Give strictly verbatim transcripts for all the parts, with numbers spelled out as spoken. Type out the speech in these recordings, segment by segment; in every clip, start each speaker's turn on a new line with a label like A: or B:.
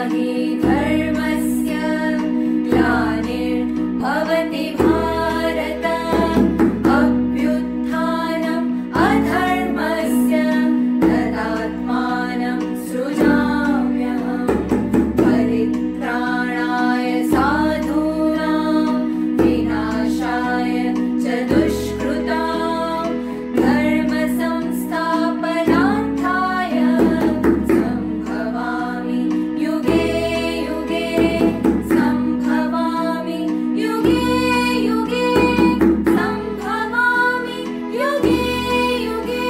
A: हि धर्मस्य ग्लानिर्भवति भारत अभ्युत्थानम् अधर्मस्य तदात्मानं सृजाम्यहम् परित्राणाय साधूनां विनाशाय च दुष्कृतां धर्म संस्थापनार्थाय सम्भवामि युगे युगे सम्भवामि युगे युगे सम्भवामि युगे युगे।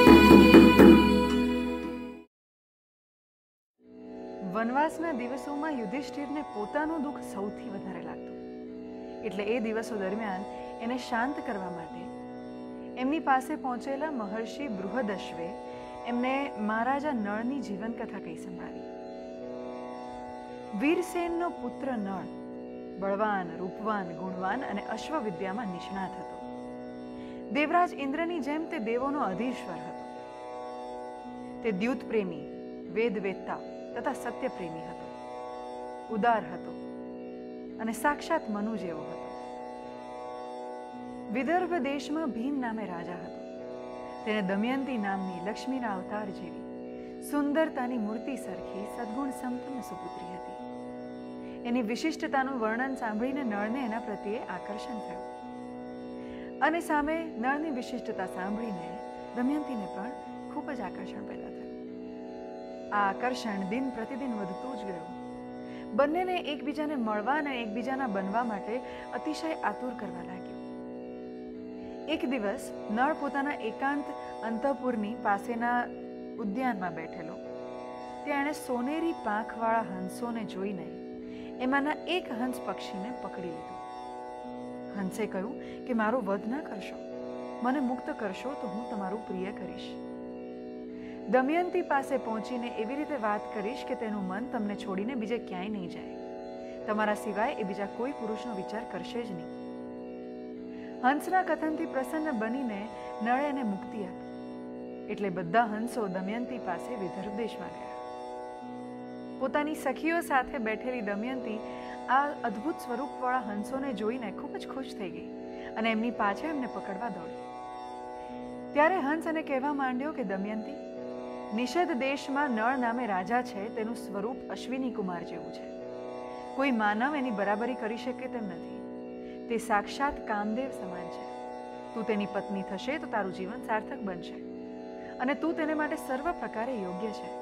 B: વનવાસના દિવસોમાં યુધિષ્ઠિરને પોતાનું દુઃખ સૌથી વધારે લાગતું, એટલે એ દિવસો દરમિયાન એને શાંત કરવા માટે એમની પાસે પહોંચેલા મહર્ષિ બૃહદશ્વે એમને મહારાજા નળની જીવનકથા કહી સંભળાવી. વીરસેનનો પુત્ર નળ બળવાન, રૂપવાન, ગુણવાન અને અશ્વવિદ્યામાં નિષ્ણાત હતો. દેવરાજ ઇન્દ્રની જેમ તે દેવોનો અધીશ્વર હતો. તે દ્યુત પ્રેમી, વેદવેત્તા તથા સત્યપ્રેમી હતો. ઉદાર હતો અને સાક્ષાત મનુ જેવો હતો. વિદર્ભ દેશમાં ભીમ નામે રાજા હતો. તેને દમયંતી નામની લક્ષ્મીના અવતાર જેવી સુંદરતાની મૂર્તિ સરખી સદગુણ સંપન્ન સુપુત્રી હતી. એની વિશિષ્ટતાનું વર્ણન સાંભળીને નળને એના પ્રત્યે આકર્ષણ થયું અને સામે નળની વિશિષ્ટતા સાંભળીને દમયંતીને પણ ખૂબ જ આકર્ષણ પેદા થયું. આ આકર્ષણ દિન પ્રતિદિન વધતું જ ગયું. બંનેને એકબીજાને મળવા અને એકબીજાના બનવા માટે અતિશય આતુર કરવા લાગ્યું. એક દિવસ નળ પોતાના એકાંત અંતઃપુરની પાસેના ઉદ્યાનમાં બેઠેલો. ત્યાં એણે સોનેરી પાંખવાળા હંસોને જોઈને એમાંના એક હંસ પક્ષીને પકડી લીધું. હંસે કહ્યું કે મારો વધ ન કરશો, મને મુક્ત કરશો તો હું તમારું પ્રિય કરીશ. દમયંતી પાસે પહોંચીને એવી રીતે વાત કરીશ કે તેનું મન તમને છોડીને બીજે ક્યાંય નહીં જાય. તમારા સિવાય એ બીજા કોઈ પુરુષનો વિચાર કરશે જ નહીં. હંસના કથનથી પ્રસન્ન બનીને નળે એને મુક્તિ આપી. એટલે બધા હંસો દમયંતી પાસે વિદર્ભ દેશમાં ગયા. પોતાની સખીઓ સાથે બેઠેલી દમયંતી આ અદ્ભુત સ્વરૂપવાળા હંસોને જોઈને ખૂબ જ ખુશ થઈ ગઈ અને એમની પાછળ એમને પકડવા દોડી. ત્યારે હંસ એને કહેવા માંડ્યો કે દમયંતી, નિષદ દેશમાં નળ નામે રાજા છે. તેનું સ્વરૂપ અશ્વિની કુમાર જેવું છે. કોઈ માનવ એની બરાબરી કરી શકે તેમ નથી. તે સાક્ષાત કામદેવ સમાન છે. તું તેની પત્ની થશે તો તારું જીવન સાર્થક બનશે અને તું તેને માટે સર્વ પ્રકારે યોગ્ય છે.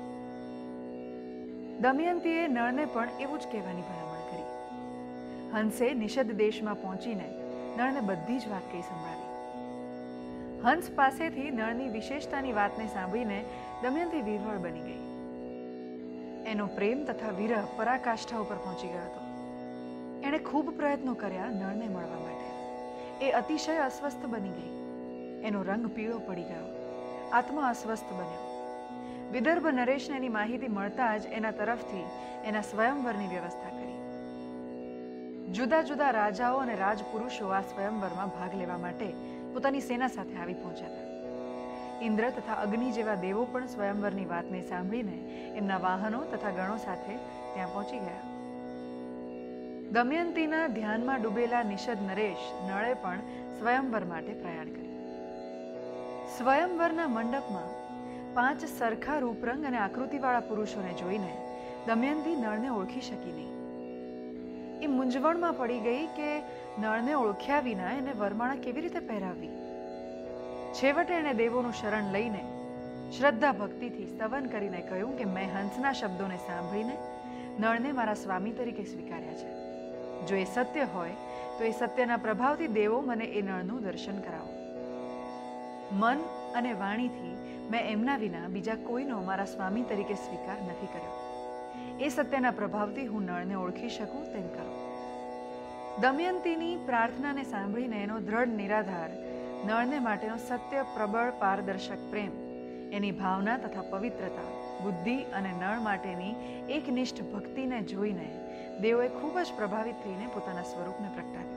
B: દમયંતીએ નળને પણ એવું જ કહેવાની ભલામણ કરી. હંસે નિષદ દેશમાં પહોંચીને નળને બધી જ વાત કહી સંભળાવી. હંસ પાસેથી નળની વિશેષતાની વાતને સાંભળીને દમયંતી વિહ્વળ બની ગઈ. એનો પ્રેમ તથા વિરહ પરાકાષ્ઠા ઉપર પહોંચી ગયો હતો. એણે ખૂબ પ્રયત્નો કર્યા નળને મળવા માટે. એ અતિશય અસ્વસ્થ બની ગઈ. એનો રંગ પીળો પડી ગયો. આત્મા અસ્વસ્થ બન્યો. વિદર્ભ નરેશને એની માહિતી મળતા જ એના તરફથી એના સ્વયંવરની વ્યવસ્થા કરી. જુદા જુદા રાજાઓ અને રાજપુરુષો આ સ્વયંવરમાં ભાગ લેવા માટે પોતાની સેના સાથે આવી પહોંચ્યા હતા. ઇન્દ્ર તથા અગ્નિ જેવા દેવો પણ સ્વયંવરની વાતને સાંભળીને એમના વાહનો તથા ગણો સાથે ત્યાં પહોંચી ગયા. દમયંતીના ધ્યાનમાં ડૂબેલા નિષદ નરેશ નળે પણ સ્વયંવર માટે પ્રયાણ કર્યું. સ્વયંવરના મંડપમાં પાંચ સરખા રૂપરંગ અને આકૃતિવાળા પુરુષોને જોઈને દમયંતી નળને ઓળખી શકી નહીં. એ મૂંઝવણમાં પડી ગઈ કે નળને ઓળખ્યા વિના એને વરમાળા કેવી રીતે પહેરાવવી. છેવટે એણે દેવોનું શરણ લઈને શ્રદ્ધા ભક્તિથી સ્તવન કરીને કહ્યું કે મેં હંસના શબ્દોને સાંભળીને નળને મારા સ્વામી તરીકે સ્વીકાર્યા છે. જો એ સત્ય હોય તો એ સત્યના પ્રભાવથી દેવો મને એ નળનું દર્શન કરાવો. મન અને વાણીથી મેં એમના વિના બીજા કોઈનો મારા સ્વામી તરીકે સ્વીકાર નથી કર્યો. એ સત્યના પ્રભાવથી હું નળને ઓળખી શકું તેમ કરો. દમયંતીની પ્રાર્થનાને સાંભળીને એનો દ્રઢ નિરાધાર નળને માટેનો સત્ય પ્રબળ પારદર્શક પ્રેમ, એની ભાવના તથા પવિત્રતા, બુદ્ધિ અને નળ માટેની એકનિષ્ઠ ભક્તિને જોઈને દેવોએ ખૂબ જ પ્રભાવિત થઈને પોતાના સ્વરૂપને પ્રગટાવ્યું.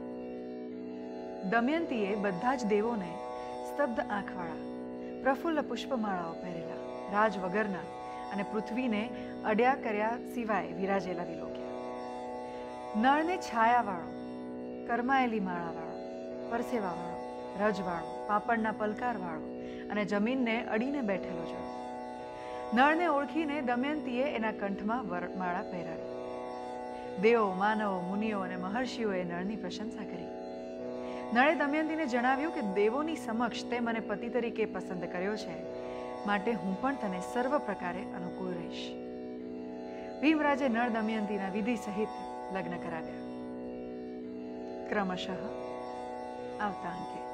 B: દમયંતીએ બધા જ દેવોને સ્તબ્ધ આંખવાળા, પ્રફુલ્લ પુષ્પમાળાઓ પહેરેલા, રાજ વગરના અને પૃથ્વીને અડ્યા કર્યા સિવાય વિરાજેલા વિલોક્યા. નળને છાયાવાળો, કરમાયેલી માળાવાળો, પરસેવાવાળો, રજવાળો, પાપડના પલકારવાળો અને જમીનને અડીને બેઠેલો જોયો. નળને ઓળખીને દમયંતીએ એના કંઠમાં વરમાળા પહેરાવી. દેવો, માનવો, મુનિઓ અને મહર્ષિઓએ નળની પ્રશંસા કરી. નળે દમયંતીને જણાવ્યું કે દેવોની સમક્ષ તે મને પતિ તરીકે પસંદ કર્યો છે, માટે હું પણ તને સર્વ પ્રકારે અનુકૂળ રહીશ. ભીમરાજે નળ દમયંતીના વિધિ સહિત લગ્ન કરાવ્યા. ક્રમશઃ આવતા અંકે